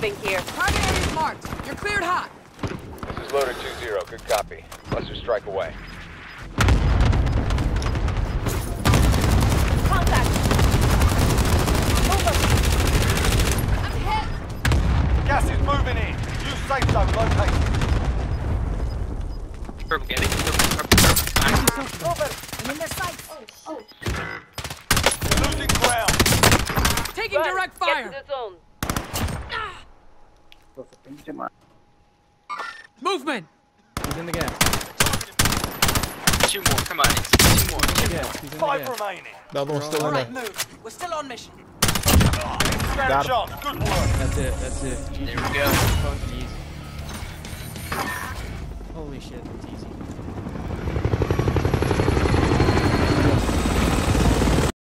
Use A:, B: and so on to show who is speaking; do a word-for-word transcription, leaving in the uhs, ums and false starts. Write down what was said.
A: moving here.
B: Target area marked. You're cleared hot.
C: This is Loader two zero. Good copy. Cluster strike away.
A: Contact. Over.
B: I'm hit.
D: Gas is moving in. Use safe zone located.
E: Purple getting. Purple, purple, purple.
B: Over. I'm in their sights. Oh,
D: Losing ground.
B: taking
A: Run.
B: direct
A: Get
B: fire.
A: to the zone.
B: Movement.
F: He's in the gas.
E: Two more, come on. Two more. Two more.
F: Gas. He's in the
D: Five
F: gas.
D: remaining.
G: The other one's still
B: All
G: in
B: right,
G: there.
B: move. We're still on mission.
D: Stand
G: Got him.
D: chance. Good work.
F: That's it. That's it. G G.
E: There we go.
F: Fuck, easy. Holy shit, that's easy.